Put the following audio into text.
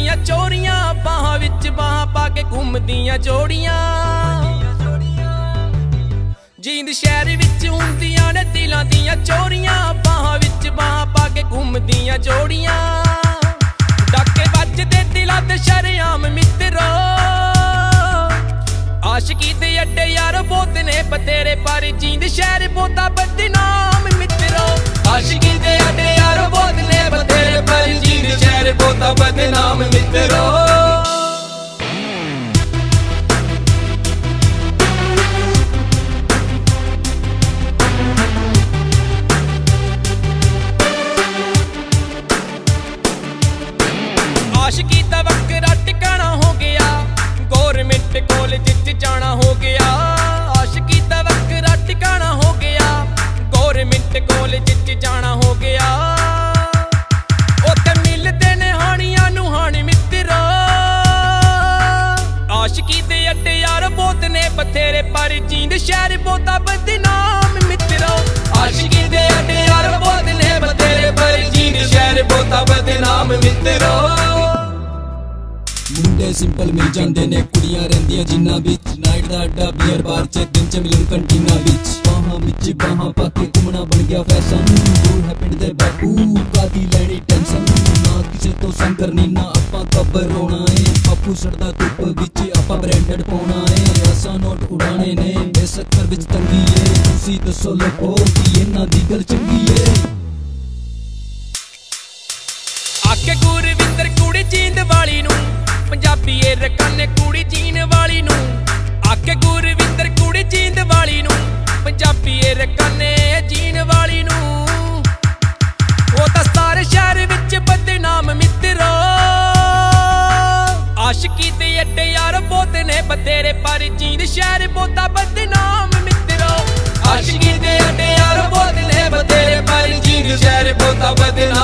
दियां चोरियां बाहां विच बाहां पा के घूमदियां जोड़ियां जींद शहर विच हुंदियां ने दिलां दियां चोरियां बाहां विच बाहां पा के घूमदियां जोड़ियां डाके वजदे दिलां ते शरेआम मित्रो आशिकी दे अड्डे यार बहुत ने बतेरे पर जींद शहर बहुता बदनाम मित्रो आशिकी दे अड्डे यार बहुत ने बतेरे पर जींद शहर बहुता बदनाम मित्रो आशिकी दा वक्रा टिकाना हो गया गौरमेंट कॉलेज च जाना हो गया आशिकी दा वक्रा टिकाना हो गया गौरमेंट कॉलेज च जाना हो गया उत्थे मिलदे ने हानियां नूं हानी मित्रो आशिकी दे अड्डे यार बहुत ने बथेरे पर जींद शहर बहुता बदनाम मित्रो आशिकी दे अड्डे यार बहुत ने बथेरे पर जींद शहर बहुता बदनाम मित्रो मुंडे सिंपल मिल जांदे ने कुड़ियां रहिंदियां जिन्ना विच नाइट दा अड्डा बीयर बार च दिन च मिलन कंटीना विच बाहां पाके घूमना बन गया फैशन दूर है पिंड दे बापू कादी लैनी टेंशन ना किसे तो संग करनी ना आपां कबर रोना है बापू सड़दा धुप विच आपां ब्रांडेड पाउणा है असां नोट उड़ाने ने बेसकर विच तंगी है तुसी दसो लोको कि इन्हां दी गल चंगी है आके गुरविंदर कुड़ी जींद वाली नूं पंजाबी ए रकाने कुड़ी जीन वाली नूं आके गुरविंदर कुड़ी जींद वाली नूं पंजाबी ए रकाने जीन वाली नूं ओ तां सारे शहर विच बदनाम मित्रो आशिकी दे अड्डे यार बहुत ने बतेरे पर जींद शहर बहुता बदनाम मित्रो आशिकी दे अड्डे यार बहुत ने बतेरे पर जींद शहर बहुता बदनाम